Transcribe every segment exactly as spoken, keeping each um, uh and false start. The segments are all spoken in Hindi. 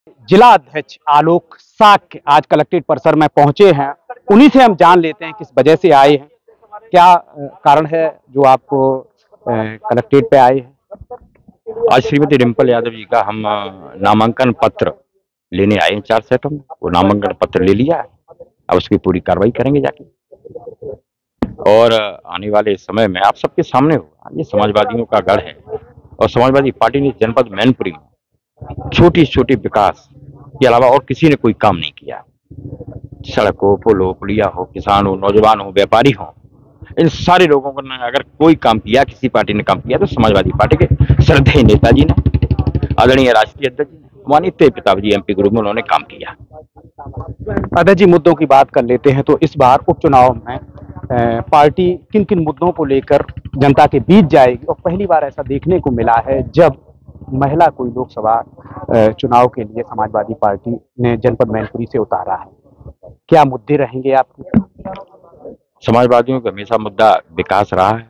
जिला अध्यक्ष आलोक साक्य आज कलेक्ट्रेट परिसर में पहुंचे हैं। उन्हीं से हम जान लेते हैं किस वजह से आए हैं, क्या अ, कारण है जो आपको अ, कलेक्ट्रेट पे आए हैं। आज श्रीमती डिम्पल यादव जी का हम अ, नामांकन पत्र लेने आए हैं चार सेटों में। वो नामांकन पत्र ले लिया है, अब उसकी पूरी कार्रवाई करेंगे जाके और अ, आने वाले समय में आप सबके सामने होगा। ये समाजवादियों का गढ़ है और समाजवादी पार्टी ने जनपद मैनपुरी में छोटी छोटी विकास के अलावा और किसी ने कोई काम नहीं किया। सड़क हो, पुल हो, पुलिया हो, किसान हो, नौजवान हो, व्यापारी हो, इन सारे लोगों ने अगर कोई काम किया, किसी पार्टी ने काम किया तो समाजवादी पार्टी के श्रद्धेय नेताजी ने, आदरणीय राष्ट्रीय अध्यक्ष माननीय पिताजी एमपी ग्रुप में उन्होंने काम किया। अध्यक्ष जी, मुद्दों की बात कर लेते हैं तो इस बार उपचुनाव में अ, पार्टी किन किन मुद्दों को लेकर जनता के बीच जाएगी, और पहली बार ऐसा देखने को मिला है जब महिला कोई लोकसभा अ, चुनाव के लिए समाजवादी पार्टी ने जनपद मैनपुरी से उतारा है। क्या मुद्दे रहेंगे आपके? समाजवादियों का हमेशा मुद्दा विकास रहा है,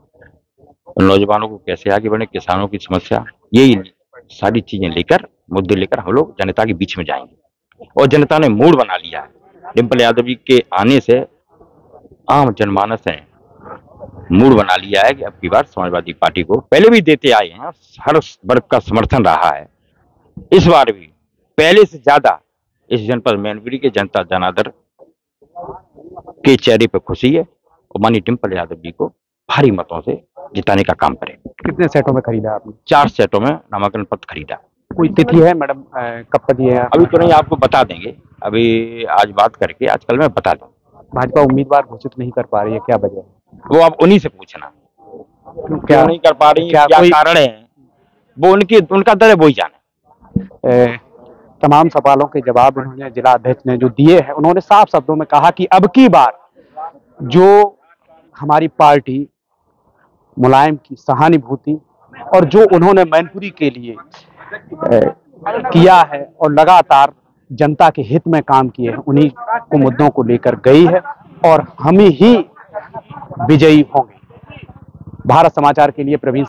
नौजवानों को कैसे आगे बढ़े, किसानों की समस्या, यही सारी चीजें लेकर, मुद्दे लेकर हम लोग जनता के बीच में जाएंगे। और जनता ने मूड बना लिया है, डिम्पल यादव जी के आने से आम जनमानस ने मूड बना लिया है कि अब की बार समाजवादी पार्टी को पहले भी देते आए हैं, हर वर्ग का समर्थन रहा है। इस बार भी पहले से ज्यादा इस जनपद मैनपुरी के जनता जनार्दन के चेहरे पर खुशी है और माननीय डिम्पल यादव जी को भारी मतों से जिताने का काम करें। कितने सेटों में खरीदा आपने? चार सेटों में नामांकन पत्र खरीदा। कोई तिथि है मैडम, अ, कब तक ये है? अभी तो नहीं, आपको बता देंगे, अभी आज बात करके आजकल मैं बता दूं। भाजपा उम्मीदवार घोषित नहीं कर पा रही है, क्या वजह है? वो आप उन्हीं से पूछना, क्या क्यों नहीं कर पा रही, क्या, क्या कोई कारण है, वो उनकी उनका दर है, वही जाने। ए, तमाम सवालों के जवाब उन्होंने जिला अध्यक्ष ने जो दिए हैं, उन्होंने साफ शब्दों में कहा कि अब की बार जो हमारी पार्टी मुलायम की सहानुभूति और जो उन्होंने मैनपुरी के लिए ए, किया है और लगातार जनता के हित में काम किए हैं, उन्हीं को मुद्दों को लेकर गई है और हम ही विजयी होंगे। भारत समाचार के लिए प्रवीण